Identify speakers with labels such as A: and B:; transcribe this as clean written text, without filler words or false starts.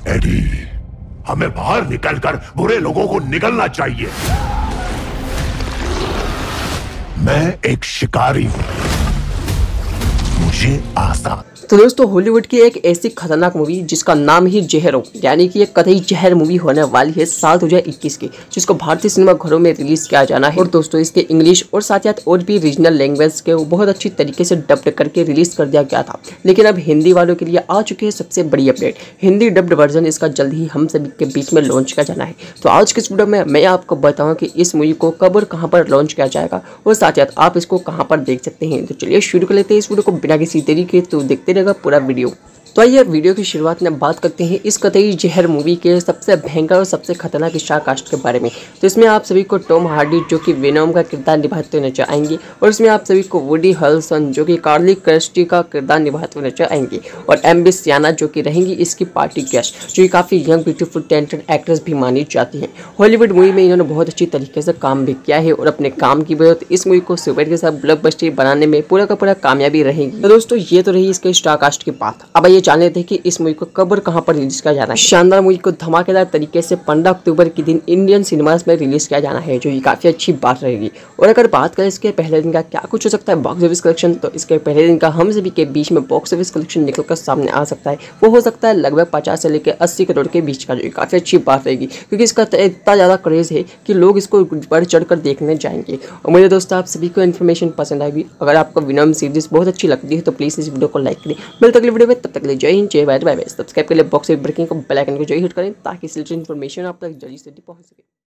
A: AD, हमें बाहर निकलकर बुरे लोगों को निकलना चाहिए। मैं एक शिकारी हूं, मुझे आसान।
B: तो दोस्तों, हॉलीवुड की एक ऐसी खतरनाक मूवी जिसका नाम ही जहर हो, यानी कि एक कतई जहर मूवी होने वाली है साल 2021 की, जिसको भारतीय सिनेमा घरों में रिलीज किया जाना है। और दोस्तों, इसके इंग्लिश और साथ साथ और भी रीजनल लैंग्वेज के बहुत अच्छी तरीके से डब्ड करके रिलीज कर दिया गया था। लेकिन अब हिंदी वालों के लिए आ चुकी है सबसे बड़ी अपडेट। हिंदी डब्ड वर्जन इसका जल्द ही हम सभी के बीच में लॉन्च किया जाना है। तो आज के इस वीडियो में मैं आपको बताऊँ कि इस मूवी को कब और कहाँ पर लॉन्च किया जाएगा और साथ साथ आप इसको कहाँ पर देख सकते हैं। तो चलिए शुरू कर लेते हैं इस वीडियो को बिना किसी देरी के। तो देखते रहेगा पूरा वीडियो। तो आइए वीडियो की शुरुआत में बात करते हैं इस कतई जहर मूवी के सबसे भयंकर और सबसे खतरनाक स्टार कास्ट के बारे में। तो इसमें आप सभी को टॉम हार्डी जो कि वेनोम का किरदार निभाते हुए नजर आएंगे, और इसमें आप सभी को वुडी हर्रेल्सन जो कि कार्ली क्रिस्टी का किरदार निभाते हुए नजर आएंगे, और एम्बी सियाना जो कि रहेंगी इसकी पार्टी गेस्ट, जो कि काफ़ी यंग ब्यूटीफुल टैलेंटेड एक्ट्रेस भी मानी जाती हैं। हॉलीवुड मूवी में इन्होंने बहुत अच्छी तरीके से काम भी किया है, और अपने काम की वजह से इस मूवी को सुपर के साथ ब्लॉकबस्टर बनाने में पूरा का पूरा कामयाबी रहेगी। तो दोस्तों, ये तो रही इसके स्टार कास्ट की बात। अब ये जान लेते हैं कि इस मूवी को कब और कहां पर रिलीज किया जाना है। शानदार मूवी को धमाकेदार तरीके से 15 अक्टूबर के दिन इंडियन सिनेमास में रिलीज किया जाना है, जो ये काफी अच्छी बात रहेगी। और अगर बात करें इसके पहले दिन का क्या कुछ हो सकता है बॉक्स ऑफिस कलेक्शन, तो इसके पहले दिन का हम सभी के बीच में बॉक्स ऑफिस कलेक्शन निकलकर सामने आ सकता है। वो हो सकता है लगभग 50 से लेकर 80 करोड़ के बीच का, जो काफी अच्छी बात रहेगी, क्योंकि इसका इतना ज्यादा क्रेज है कि लोग इसको बढ़ चढ़कर देखने जाएंगे। और मेरे दोस्तों, आप सभी को इन्फॉर्मेशन पसंद आएगी। अगर आपको विनोम सीरीज बहुत अच्छी लगती है तो प्लीज इस वीडियो को लाइक करें। मिलते अगले वीडियो में, तब तक के लिए जय हिंद, जय भारत, बाय बाय। सब्सक्राइब के लिए बॉक्स ब्रेकिंग को बेल आइकन को जरूर हिट करें ताकि इस इन्फॉर्मेशन आप तक जल्दी से पहुंच सके।